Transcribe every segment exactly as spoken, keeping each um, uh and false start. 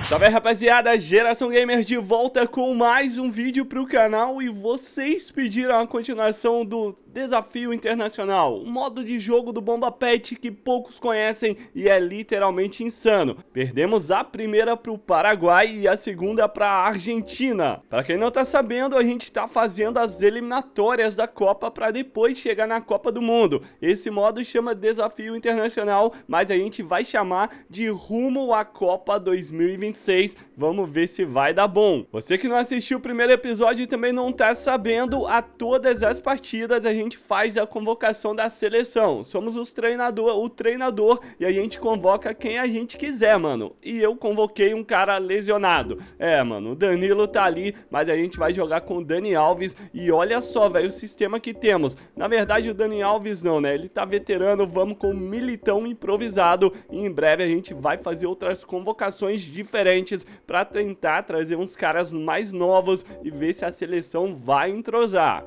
Salve aí, rapaziada, Geração Gamer de volta com mais um vídeo pro canal e vocês pediram a continuação do Desafio Internacional, um modo de jogo do Bomba Pet que poucos conhecem e é literalmente insano. Perdemos a primeira pro Paraguai e a segunda pra Argentina. Pra quem não tá sabendo, a gente tá fazendo as eliminatórias da Copa pra depois chegar na Copa do Mundo. Esse modo chama Desafio Internacional, mas a gente vai chamar de Rumo à Copa dois mil e vinte e seis. Vamos ver se vai dar bom. Você que não assistiu o primeiro episódio e também não tá sabendo, a todas as partidas a gente faz a convocação da seleção. Somos os treinador, o treinador e a gente convoca quem a gente quiser, mano. E eu convoquei um cara lesionado. É, mano, o Danilo tá ali, mas a gente vai jogar com o Dani Alves. E olha só, velho, o sistema que temos. Na verdade, o Dani Alves não, né? Ele tá veterano, vamos com o Militão improvisado. E em breve a gente vai fazer outras convocações diferentes para tentar trazer uns caras mais novos e ver se a seleção vai entrosar.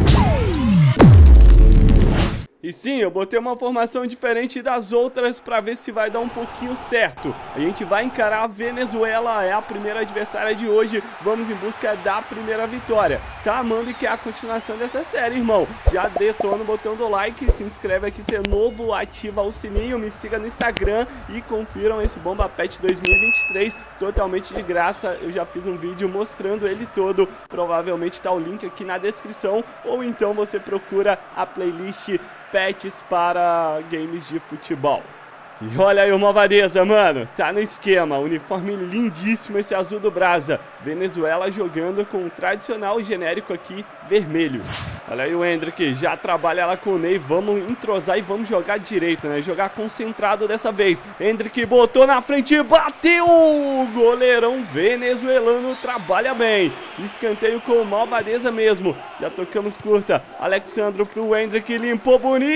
E sim, eu botei uma formação diferente das outras para ver se vai dar um pouquinho certo. A gente vai encarar a Venezuela, é a primeira adversária de hoje. Vamos em busca da primeira vitória. Tá amando e quer a continuação dessa série, irmão? Já detona o botão do like, se inscreve aqui se é novo, ativa o sininho, me siga no Instagram e confiram esse Bomba Pet dois mil e vinte e três totalmente de graça. Eu já fiz um vídeo mostrando ele todo, provavelmente tá o link aqui na descrição, ou então você procura a playlist Pets para games de futebol. E olha aí o Malvadeza, mano, tá no esquema, uniforme lindíssimo esse azul do Brasa. Venezuela jogando com o tradicional genérico aqui, vermelho. Olha aí o Hendrick, já trabalha lá com o Ney, vamos entrosar e vamos jogar direito, né? Jogar concentrado dessa vez. Hendrick botou na frente, bateu! Goleirão venezuelano trabalha bem. Escanteio com o Malvadeza mesmo. Já tocamos curta. Alexandro pro Hendrick, limpou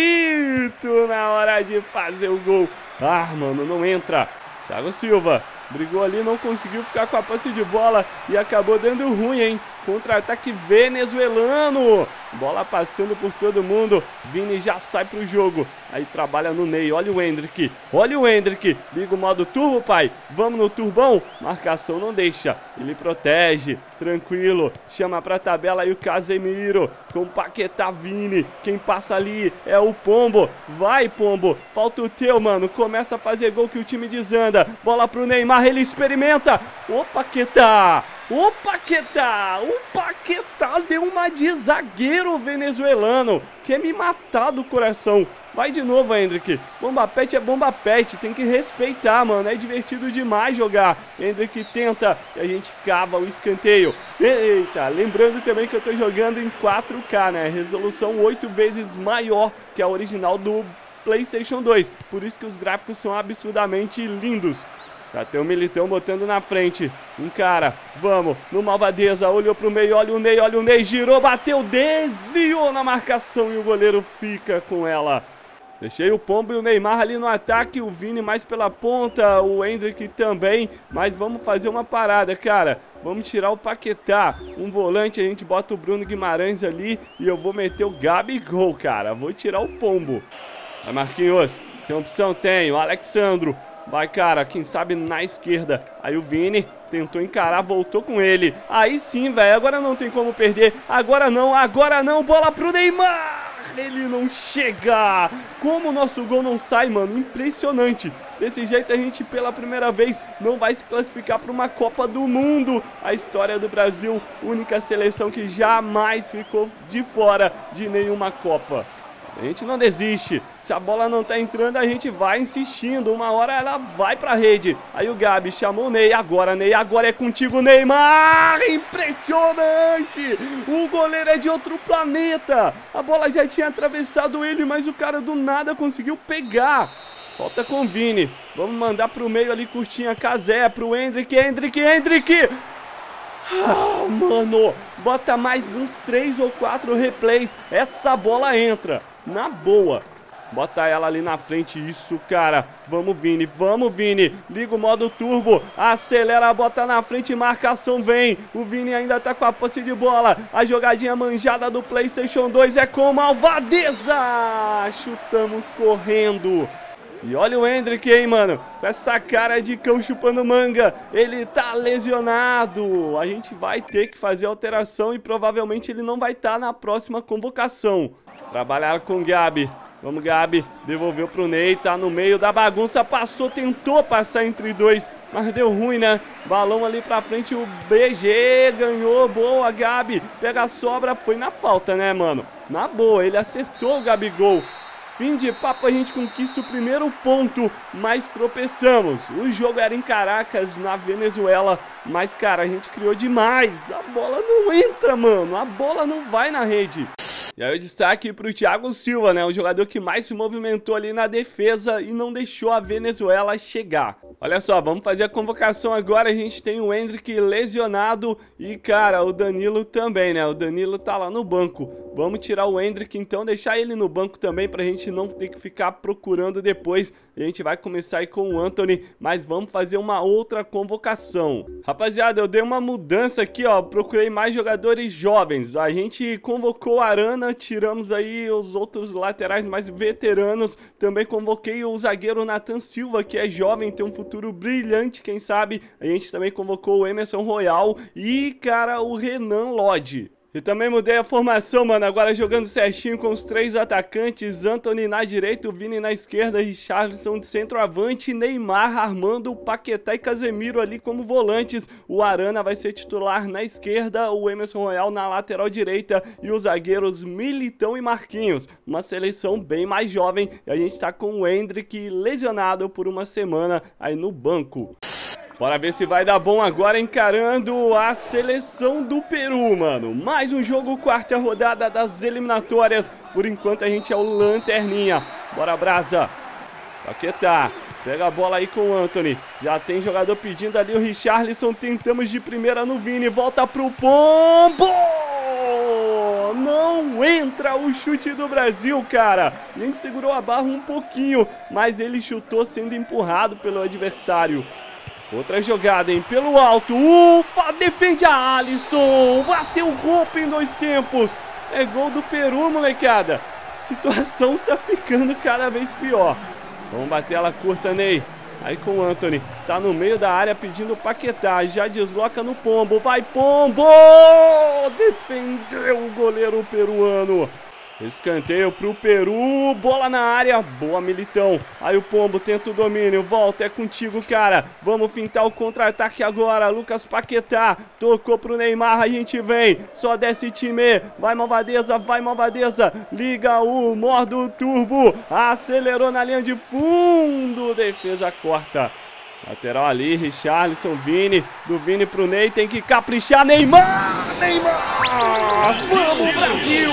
bonito na hora de fazer o gol. Ah, mano, não entra. Thiago Silva brigou ali, não conseguiu ficar com a posse de bola e acabou dando ruim, hein? Contra-ataque venezuelano. Bola passando por todo mundo. Vini já sai pro jogo. Aí trabalha no Ney. Olha o Hendrick. Olha o Hendrick. Liga o modo turbo, pai. Vamos no turbão. Marcação não deixa. Ele protege. Tranquilo. Chama pra tabela aí o Casemiro. Com o Paquetá, Vini. Quem passa ali é o Pombo. Vai, Pombo. Falta o teu, mano. Começa a fazer gol que o time desanda. Bola pro Neymar. Ele experimenta. Ô, Paquetá. O Paquetá, o Paquetá deu uma de zagueiro venezuelano. Quer me matar do coração. Vai de novo, Hendrick. Bomba Pet é Bomba Pet, tem que respeitar, mano. É divertido demais jogar. Hendrick tenta e a gente cava o escanteio. Eita, lembrando também que eu tô jogando em quatro K, né? Resolução oito vezes maior que a original do PlayStation dois. Por isso que os gráficos são absurdamente lindos. Já tem o Militão botando na frente. Um cara, vamos, no Malvadeza, olhou pro meio, olha o Ney, olha o Ney, girou, bateu, desviou na marcação e o goleiro fica com ela. Deixei o Pombo e o Neymar ali no ataque, o Vini mais pela ponta, o Hendrick também, mas vamos fazer uma parada, cara. Vamos tirar o Paquetá, um volante, a gente bota o Bruno Guimarães ali e eu vou meter o Gabigol, cara. Vou tirar o Pombo. Vai, Marquinhos, tem opção? Tem, o Alexandro. Vai, cara, quem sabe na esquerda. Aí o Vini tentou encarar, voltou com ele. Aí sim, velho, agora não tem como perder. Agora não, agora não, bola pro Neymar. Ele não chega. Como o nosso gol não sai, mano, impressionante. Desse jeito a gente pela primeira vez não vai se classificar para uma Copa do Mundo. A história do Brasil, única seleção que jamais ficou de fora de nenhuma Copa. A gente não desiste. Se a bola não tá entrando, a gente vai insistindo. Uma hora ela vai pra rede. Aí o Gabi chamou o Ney. Agora, Ney, agora é contigo, Neymar. Impressionante. O goleiro é de outro planeta. A bola já tinha atravessado ele, mas o cara do nada conseguiu pegar. Falta com o Vini. Vamos mandar pro meio ali, curtinha, Cazé, pro Hendrick, Hendrick, Hendrick. Ah, mano, bota mais uns três ou quatro replays. Essa bola entra. Na boa. Bota ela ali na frente, isso, cara. Vamos, Vini, vamos, Vini. Liga o modo turbo, acelera, bota na frente, marcação vem. O Vini ainda tá com a posse de bola. A jogadinha manjada do PlayStation dois é com Malvadeza. Chutamos correndo. E olha o Hendrick, hein, mano, com essa cara de cão chupando manga, ele tá lesionado. A gente vai ter que fazer alteração e provavelmente ele não vai estar na próxima convocação. Trabalhar com o Gabi. Vamos, Gabi, devolveu pro Ney, tá no meio da bagunça, passou, tentou passar entre dois, mas deu ruim, né? Balão ali pra frente, o B G ganhou, boa, Gabi, pega a sobra, foi na falta, né, mano? Na boa, ele acertou o Gabigol. Fim de papo, a gente conquista o primeiro ponto, mas tropeçamos. O jogo era em Caracas, na Venezuela, mas, cara, a gente criou demais. A bola não entra, mano, a bola não vai na rede. E aí o destaque pro Thiago Silva, né? O jogador que mais se movimentou ali na defesa e não deixou a Venezuela chegar. Olha só, vamos fazer a convocação agora. A gente tem o Hendrick lesionado e, cara, o Danilo também, né? O Danilo tá lá no banco. Vamos tirar o Hendrick, então, deixar ele no banco também pra gente não ter que ficar procurando depois. A gente vai começar aí com o Antony, mas vamos fazer uma outra convocação. Rapaziada, eu dei uma mudança aqui, ó. Procurei mais jogadores jovens. A gente convocou a Arana, tiramos aí os outros laterais mais veteranos. Também convoquei o zagueiro Nathan Silva, que é jovem, tem um futuro brilhante, quem sabe. A gente também convocou o Emerson Royal e, cara, o Renan Lodge. E também mudei a formação, mano, agora jogando certinho com os três atacantes, Antony na direita, o Vini na esquerda, Richarlison de centroavante, Neymar, Armando, Paquetá e Casemiro ali como volantes, o Arana vai ser titular na esquerda, o Emerson Royal na lateral direita e os zagueiros Militão e Marquinhos, uma seleção bem mais jovem, e a gente tá com o Hendrick lesionado por uma semana aí no banco. Bora ver se vai dar bom agora encarando a seleção do Peru, mano. Mais um jogo, quarta rodada das eliminatórias. Por enquanto a gente é o lanterninha. Bora, Brasa. Paquetá. Pega a bola aí com o Antony. Já tem jogador pedindo ali o Richarlison. Tentamos de primeira no Vini. Volta pro Pombo. Não entra o chute do Brasil, cara. A gente segurou a barra um pouquinho, mas ele chutou sendo empurrado pelo adversário. Outra jogada, hein? Pelo alto. Ufa! Defende a Alisson. Bateu roupa em dois tempos. É gol do Peru, molecada. A situação tá ficando cada vez pior. Vamos bater ela curta, Ney. Aí com o Antony. Tá no meio da área pedindo o Paquetá. Já desloca no Pombo. Vai, Pombo! Defendeu o goleiro peruano. Escanteio pro Peru, bola na área, boa, Militão. Aí o Pombo tenta o domínio, volta, é contigo, cara. Vamos fintar o contra-ataque agora, Lucas Paquetá, tocou pro Neymar, a gente vem, só desce time, vai Malvadeza, vai Malvadeza, liga o modo turbo, acelerou na linha de fundo, defesa corta. Lateral ali, Richarlison, Vini, do Vini pro Ney, tem que caprichar, Neymar, Neymar, vamos Brasil,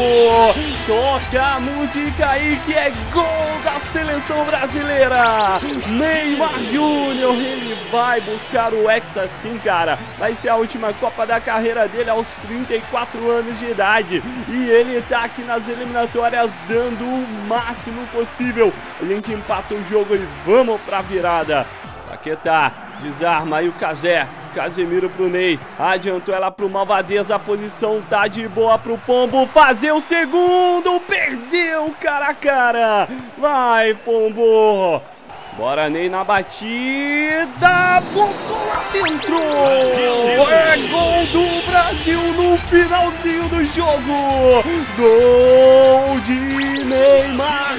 toca a música aí que é gol da seleção brasileira, Neymar Júnior, ele vai buscar o Hexa sim, cara, vai ser a última Copa da carreira dele aos trinta e quatro anos de idade, e ele tá aqui nas eliminatórias dando o máximo possível, a gente empata o jogo e vamos pra virada. Paquetá, desarma aí o Cazé, Casemiro pro Ney, adiantou ela pro Malvadeza, a posição tá de boa pro Pombo, fazer o segundo, perdeu cara a cara, vai Pombo, bora Ney na batida, botou lá dentro, é gol do Brasil no finalzinho do jogo, gol de Neymar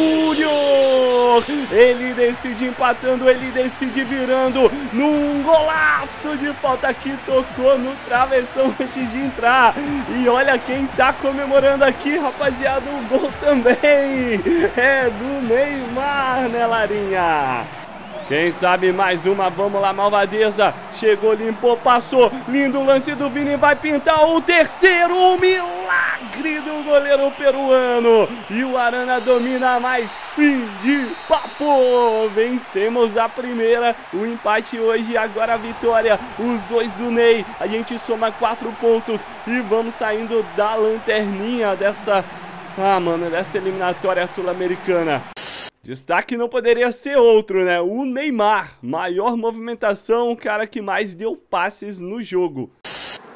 Júnior, ele decide empatando, ele decide virando num golaço de falta que tocou no travessão antes de entrar, e olha quem tá comemorando aqui, rapaziada, o gol também é do Neymar, né, Larinha? Quem sabe mais uma, vamos lá, Malvadeza, chegou, limpou, passou, lindo lance do Vini, vai pintar o terceiro, o milagre do goleiro peruano, e o Arana domina mais, fim de papo, vencemos a primeira, o empate hoje, agora a vitória, os dois do Ney, a gente soma quatro pontos, e vamos saindo da lanterninha dessa, ah mano, dessa eliminatória sul-americana. Destaque não poderia ser outro, né? O Neymar, maior movimentação, o cara que mais deu passes no jogo.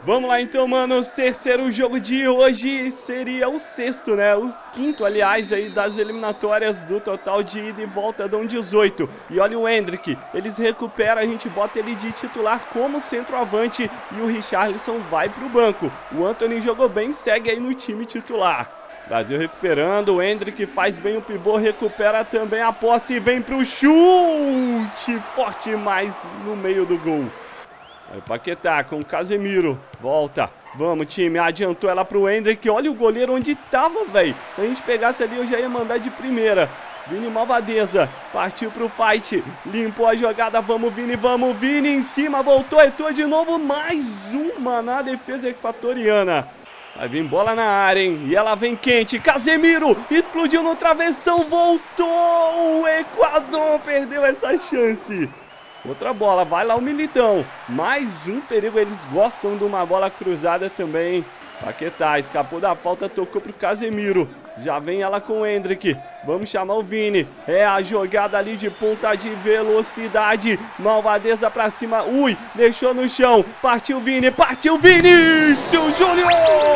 Vamos lá então, manos, terceiro jogo de hoje seria o sexto, né, o quinto, aliás, aí das eliminatórias do total de ida e volta, dão dezoito. E olha o Endrick, eles recuperam, a gente bota ele de titular como centroavante e o Richarlison vai pro banco. O Antony jogou bem, segue aí no time titular. Brasil recuperando, o Endrick faz bem o pivô, recupera também a posse e vem pro chute forte mais no meio do gol. Vai Paquetá com o Casemiro, volta, vamos time, adiantou ela pro Endrick, olha o goleiro onde tava, velho. Se a gente pegasse ali eu já ia mandar de primeira. Vini Malvadeza, partiu pro fight, limpou a jogada, vamos Vini, vamos Vini, em cima, voltou, etou de novo, mais uma na defesa equatoriana. Vai vir bola na área, hein? E ela vem quente. Casemiro explodiu no travessão. Voltou. O Equador perdeu essa chance. Outra bola. Vai lá o Militão. Mais um perigo. Eles gostam de uma bola cruzada também. Paquetá escapou da falta. Tocou pro Casemiro. Já vem ela com o Endrick. Vamos chamar o Vini. É a jogada ali de ponta de velocidade. Malvadeza pra cima. Ui, deixou no chão. Partiu Vini. Partiu Vinícius Júnior!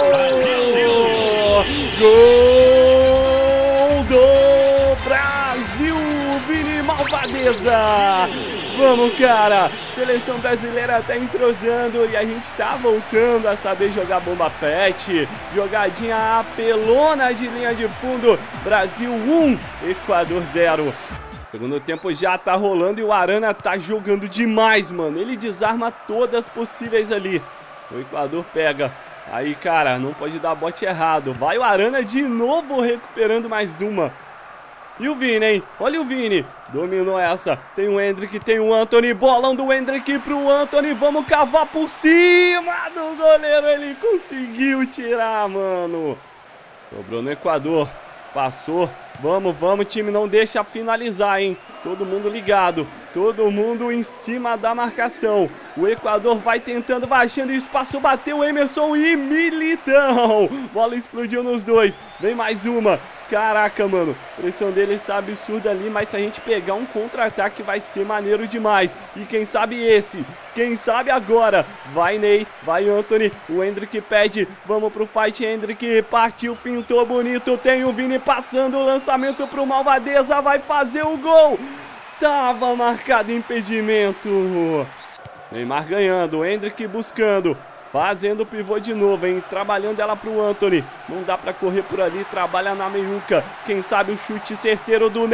Gol do Brasil! Vini Malvadeza! Vamos, cara! Seleção brasileira tá entrosando e a gente tá voltando a saber jogar bomba pet. Jogadinha apelona de linha de fundo. Brasil um, Equador zero. Segundo tempo já tá rolando e o Arana tá jogando demais, mano. Ele desarma todas possíveis ali. O Equador pega. Aí, cara, não pode dar bote errado. Vai o Arana de novo recuperando mais uma. E o Vini, hein? Olha o Vini. Dominou essa. Tem o Endrick, tem o Antony. Bolão do Endrick pro Antony. Vamos cavar por cima do goleiro. Ele conseguiu tirar, mano. Sobrou no Equador. Passou. Vamos, vamos, time. Não deixa finalizar, hein? Todo mundo ligado. Todo mundo em cima da marcação. O Equador vai tentando, vai achando espaço. Bateu Emerson e Militão. Bola explodiu nos dois. Vem mais uma. Caraca, mano, a pressão dele está absurda ali, mas se a gente pegar um contra-ataque vai ser maneiro demais. E quem sabe esse, quem sabe agora. Vai Ney, vai Antony, o Endrick pede, vamos pro fight, Endrick partiu, fintou bonito, tem o Vini passando o lançamento pro Malvadeza, vai fazer o gol. Tava marcado impedimento. Neymar ganhando, o Endrick buscando. Fazendo o pivô de novo, hein? Trabalhando ela pro Antony. Não dá pra correr por ali. Trabalha na meiuca. Quem sabe o chute certeiro do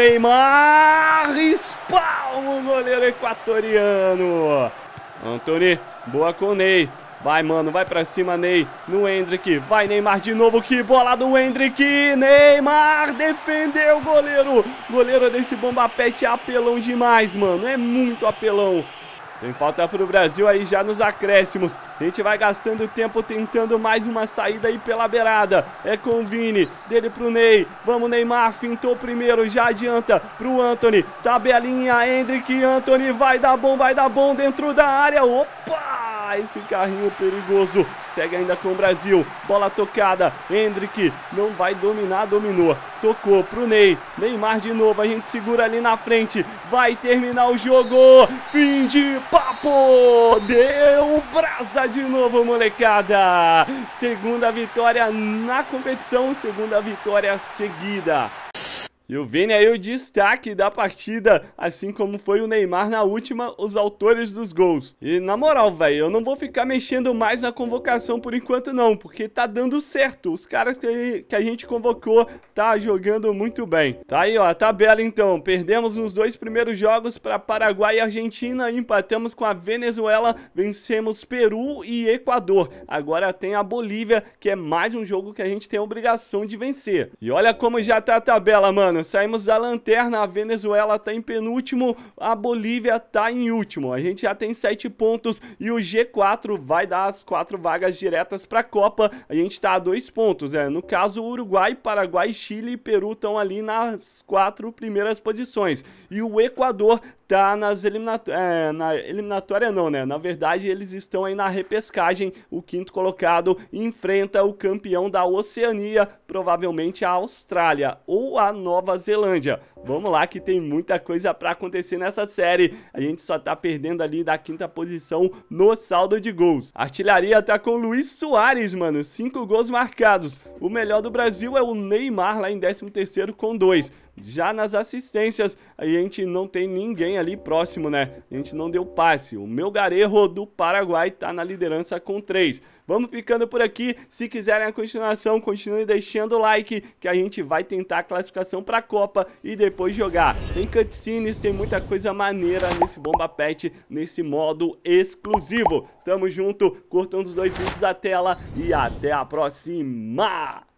Neymar. Espalma o goleiro equatoriano. Antony, boa com o Ney. Vai, mano, vai pra cima, Ney. No Endrick. Vai, Neymar de novo. Que bola do Endrick. Neymar defendeu o goleiro. Goleiro desse bomba pet é apelão demais, mano. É muito apelão. Tem falta pro Brasil aí já nos acréscimos. A gente vai gastando tempo tentando mais uma saída aí pela beirada. É com o Vini, dele pro Ney. Vamos, Neymar, fintou primeiro, já adianta pro Antony. Tabelinha, Endrick, Antony, vai dar bom, vai dar bom dentro da área. Opa, esse carrinho perigoso. Segue ainda com o Brasil. Bola tocada. Endrick não vai dominar, dominou. Tocou pro Ney. Neymar de novo. A gente segura ali na frente. Vai terminar o jogo. Fim de papo. Deu brasa de novo, molecada. Segunda vitória na competição. Segunda vitória seguida. E o Vini aí o destaque da partida, assim como foi o Neymar na última, os autores dos gols. E na moral, velho, eu não vou ficar mexendo mais na convocação por enquanto não, porque tá dando certo. Os caras que, que a gente convocou tá jogando muito bem. Tá aí, ó, a tabela então. Perdemos nos dois primeiros jogos para Paraguai e Argentina, empatamos com a Venezuela, vencemos Peru e Equador. Agora tem a Bolívia, que é mais um jogo que a gente tem a obrigação de vencer. E olha como já tá a tabela, mano. Saímos da lanterna, a Venezuela tá em penúltimo, a Bolívia tá em último. A gente já tem sete pontos e o G quatro vai dar as quatro vagas diretas pra Copa. A gente tá a dois pontos, né? No caso, Uruguai, Paraguai, Chile e Peru estão ali nas quatro primeiras posições. E o Equador tá nas eliminatórias, é, na eliminatória não, né? Na verdade, eles estão aí na repescagem. O quinto colocado enfrenta o campeão da Oceania, provavelmente a Austrália ou a Nova Zelândia. Vamos lá que tem muita coisa pra acontecer nessa série. A gente só tá perdendo ali da quinta posição no saldo de gols. A artilharia tá com o Luiz Soares, mano, cinco gols marcados. O melhor do Brasil é o Neymar lá em décimo terceiro com dois. Já nas assistências, a gente não tem ninguém ali próximo, né? A gente não deu passe. O Melgarejo do Paraguai tá na liderança com três. Vamos ficando por aqui. Se quiserem a continuação, continue deixando o like, que a gente vai tentar a classificação para a Copa e depois jogar. Tem cutscenes, tem muita coisa maneira nesse Bomba Pet, nesse modo exclusivo. Tamo junto, curtam os dois vídeos da tela e até a próxima!